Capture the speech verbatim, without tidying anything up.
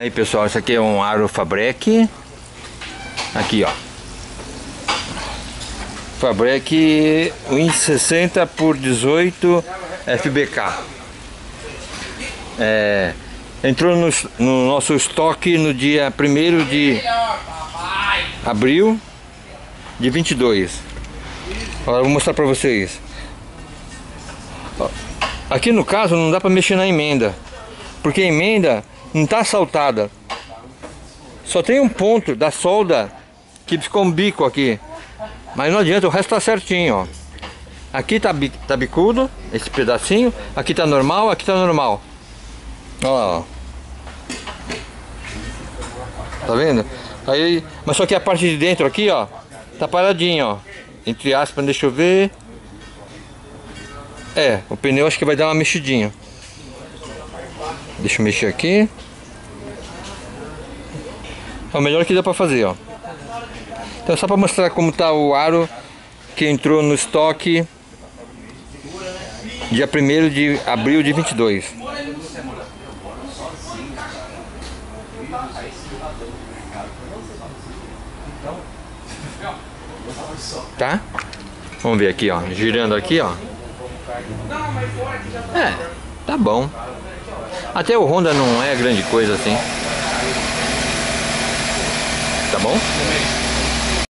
Aí pessoal, esse aqui é um aro Fabrec. Aqui ó, Fabrec vinte sessenta por dezoito F B K. É, entrou no, no nosso estoque no dia primeiro de abril de vinte e dois. Agora eu vou mostrar pra vocês. Aqui no caso não dá pra mexer na emenda, porque a emenda não tá saltada. Só tem um ponto da solda que ficou um bico aqui. Mas não adianta, o resto tá certinho, ó. Aqui tá, bi, tá bicudo, esse pedacinho. Aqui tá normal, aqui tá normal. Olha lá, ó. Tá vendo? Aí, mas só que a parte de dentro aqui, ó, tá paradinho, ó. Entre aspas, deixa eu ver. É, o pneu acho que vai dar uma mexidinha. Deixa eu mexer aqui. É o melhor que dá pra fazer, ó. Então só pra mostrar como tá o aro que entrou no estoque dia primeiro de abril de vinte e dois. Tá? Vamos ver aqui, ó. Girando aqui, ó. É, tá bom. Até o Honda não é grande coisa assim. Tá bom?